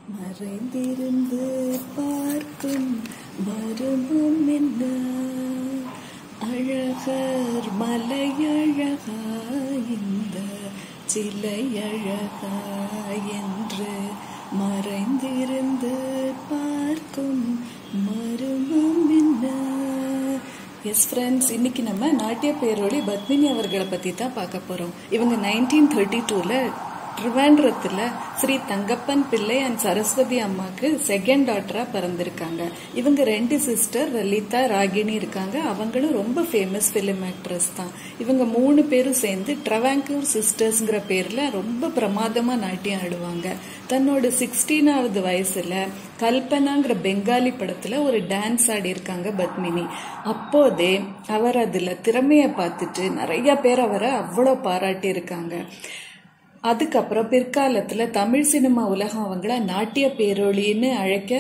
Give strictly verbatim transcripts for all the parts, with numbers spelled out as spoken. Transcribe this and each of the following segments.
மறைந்திருந்து பார்க்கும் மர்மம் என்ன? அழகர் மலையழகா இந்த சிலையழகா என்று மறைந்திருந்து பார்க்கும் மர்மம் என்ன? எஸ் ஃப்ரெண்ட்ஸ், இன்னைக்கு நம்ம நாட்டிய பேரொளி பத்மினி அவர்களை பத்தி தான் பார்க்க போறோம். இவங்க நைன்டீன் தேர்ட்டி டூல திருவேண்டரத்துல ஸ்ரீ தங்கப்பன் பிள்ளை அண்ட் சரஸ்வதி அம்மாக்கு செகண்ட் டாட்டரா பிறந்திருக்காங்க. இவங்க ரெண்டு சிஸ்டர் லலிதா ராகினி இருக்காங்க. அவங்களும் ரொம்ப ஃபேமஸ் பிலிம் ஆக்ட்ரஸ் தான். இவங்க மூணு பேரும் சேர்ந்து ட்ரவாங்கூர் சிஸ்டர்ஸ்ங்கிற பேர்ல ரொம்ப பிரமாதமா நாட்டியம் ஆடுவாங்க. தன்னோட சிக்ஸ்டீனாவது வயசுல கல்பனாங்கிற பெங்காலி படத்துல ஒரு டான்ஸ் ஆடி இருக்காங்க பத்மினி. அப்போதே அவர் அதுல திறமைய பார்த்துட்டு நிறைய பேர் அவரை அவ்வளோ பாராட்டி இருக்காங்க. அதுக்கப்புறம் பிற்காலத்துல தமிழ் சினிமா உலகம் அவங்கள நாட்டிய பேரொளின்னு அழைக்க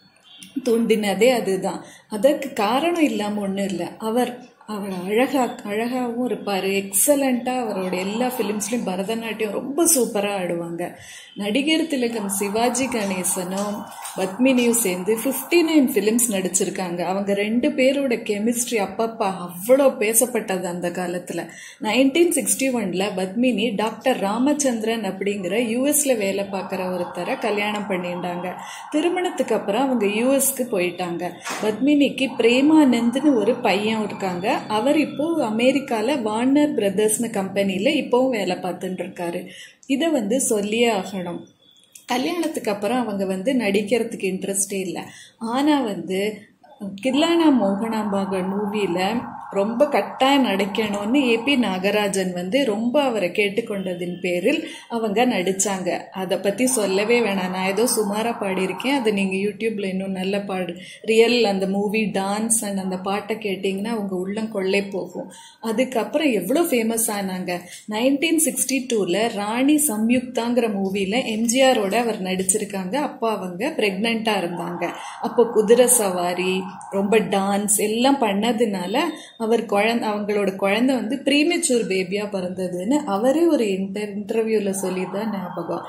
தூண்டினதே அதுதான். அதற்கு காரணம் இல்லாம ஒண்ணும் இல்லை. அவர் அவர் அழகா அழகாவும் இருப்பாரு. எக்ஸலண்டா அவரோட எல்லா பிலிம்ஸ்லயும் பரதநாட்டியம் ரொம்ப சூப்பரா ஆடுவாங்க. நடிகர் திலகம் சிவாஜி கணேசனும் பத்மினியும் சேர்ந்து பிப்டி நைன் பிலிம்ஸ் நடிச்சிருக்காங்க. அவங்க ரெண்டு பேரோட கெமிஸ்ட்ரி அப்பப்பா அவ்வளோ பேசப்பட்டது அந்த காலத்துல. நைன்டீன் சிக்ஸ்டி ஒன்ல பத்மினி டாக்டர் ராமச்சந்திரன் அப்படிங்கிற யூஎஸ்ல வேலை பார்க்கிற ஒருத்தரை கல்யாணம் பண்ணிட்டாங்க. திருமணத்துக்கு அப்புறம் அவங்க யூஎஸ்க்கு போயிட்டாங்க. பத்மினிக்கு பிரேமானந்த்னு ஒரு பையன் இருக்காங்க. அவர் இப்போ அமெரிக்கால வார்னர் பிரதர்ஸ்னு கம்பெனில இப்பவும் வேலை பார்த்துட்டு இருக்காரு. இத வந்து சொல்லியே ஆகணும். கல்யாணத்துக்கு அப்புறம் அவங்க வந்து நடிக்கிறதுக்கு இன்ட்ரெஸ்டே இல்லை. ஆனா வந்து கில்லானா மோகனாம்பாக மூவில ரொம்ப கட்டாயம் நடிக்கணும்னு ஏ பி நாகராஜன் வந்து ரொம்ப அவரை கேட்டுக்கொண்டதின் பேரில் அவங்க நடிச்சாங்க. அதை பத்தி சொல்லவே வேணாம். நான் ஏதோ சுமாரா பாடியிருக்கேன். அதை நீங்க யூடியூப்ல இன்னும் நல்ல பாடு ரியல் அந்த மூவி டான்ஸ் அண்ட் அந்த பாட்டை கேட்டீங்கன்னா அவங்க உள்ளம் கொள்ளை போகும். அதுக்கப்புறம் எவ்வளவு ஃபேமஸ் ஆனாங்க. நைன்டீன் சிக்ஸ்டி டூல ராணி சம்யுக்தாங்கிற மூவில எம்ஜிஆரோட அவர் நடிச்சிருக்காங்க. அப்போ அவங்க பிரெக்னண்டா இருந்தாங்க. அப்போ குதிரை சவாரி ரொம்ப டான்ஸ் எல்லாம் பண்ணதுனால அவர் குழந்தை அவங்களோட குழந்தை வந்து ப்ரீமெச்சூர் பேபியா பிறந்ததுன்னு அவரே ஒரு இன்டர் இன்டர்வியூல சொல்லிதான் ஞாபகம்.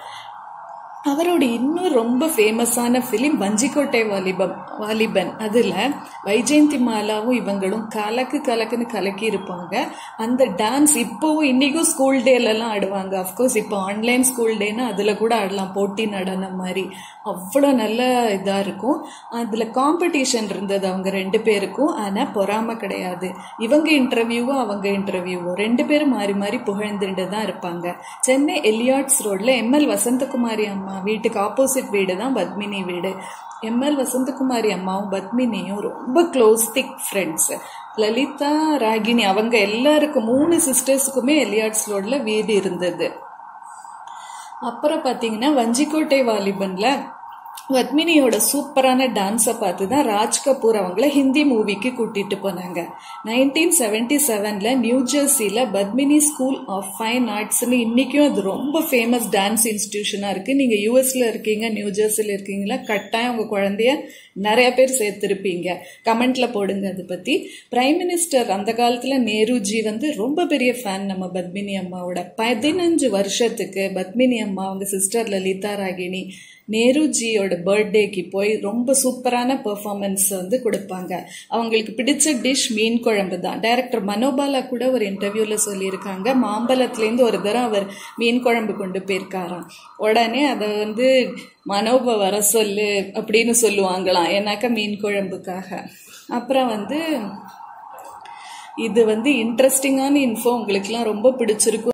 அவரோட இன்னும் ரொம்ப ஃபேமஸான பிலிம் வஞ்சிக்கோட்டை வாலிபம் வாலிபன். அதுல வைஜெயந்தி மாலாவும் இவங்களும் கலக்கு கலக்குன்னு கலக்கி இருப்பாங்க. அந்த டான்ஸ் இப்போவும் இன்னைக்கும் ஸ்கூல் டேல எல்லாம் ஆடுவாங்க. அப்கோர்ஸ் இப்போ ஆன்லைன் ஸ்கூல் டேனா அதுல கூட ஆடலாம், போட்டி நடனம் மாதிரி. அவ்வளோ நல்ல இதா இருக்கும். அதுல காம்படிஷன் இருந்தது அவங்க ரெண்டு பேருக்கும். ஆனா பொறாம கிடையாது. இவங்க இன்டர்வியூவும் அவங்க இன்டர்வியூவும் ரெண்டு பேரும் மாறி மாறி புகழ்ந்துட்டு தான் இருப்பாங்க. சென்னை எலியாட்ஸ் ரோட்ல எம் எல் வசந்தகுமாரி அம்மா வீட்டுக்கு ஆப்போசிட் வீடு தான் பத்மினி வீடு. எம் எல் வசந்தகுமாரி அம்மாவும் பத்மினியும் ரொம்ப close thick friends. Lalitha Ragini அவங்க எல்லாருக்கும் மூணு சிஸ்டர்ஸுக்குமே எலியாட்ஸ் ரோட்ல வீடு இருந்தது. அப்புறம் பாத்தீங்கன்னா வஞ்சிக்கோட்டை வாலிபன்ல பத்மினியோட சூப்பரான டான்ஸை பார்த்து தான் ராஜ் கபூர் அவங்கள ஹிந்தி மூவிக்கு கூட்டிட்டு போனாங்க. நைன்டீன் செவன்டி செவன்ல நியூ ஜெர்சில பத்மினி ஸ்கூல் ஆஃப் ஃபைன் ஆர்ட்ஸ்ன்னு இன்னைக்கும் அது ரொம்ப ஃபேமஸ் டான்ஸ் இன்ஸ்டிடியூஷனா இருக்கு. நீங்க யூஎஸ்ல இருக்கீங்க, நியூ ஜெர்சில இருக்கீங்களா, கட்டாயம் உங்க குழந்தைய நிறைய பேர் சேர்த்திருப்பீங்க. கமெண்ட்ல போடுங்க அதை பத்தி. பிரைம் மினிஸ்டர் அந்த காலத்துல நேருஜி வந்து ரொம்ப பெரிய ஃபேன் நம்ம பத்மினி அம்மாவோட. பதினஞ்சு வருஷத்துக்கு பத்மினி அம்மா அவங்க சிஸ்டர் லலிதா ராகினி நேருஜியோட பர்த்டேக்கு போய் ரொம்ப சூப்பரான பெர்ஃபார்மன்ஸ் வந்து கொடுப்பாங்க. அவங்களுக்கு பிடிச்ச டிஷ் மீன் குழம்பு தான். டைரக்டர் மனோபாலா கூட ஒரு இன்டர்வியூல சொல்லியிருக்காங்க, மாம்பழத்துலேருந்து ஒரு தரம் அவர் மீன் குழம்பு கொண்டு போயிருக்காராம். உடனே அதை வந்து மனோபா வர சொல்லு அப்படின்னு சொல்லுவாங்களாம், ஏன்னாக்கா மீன் குழம்புக்காக. அப்புறம் வந்து இது வந்து இன்ட்ரெஸ்டிங்கான இன்ஃபோ, உங்களுக்குலாம் ரொம்ப பிடிச்சிருக்கும்.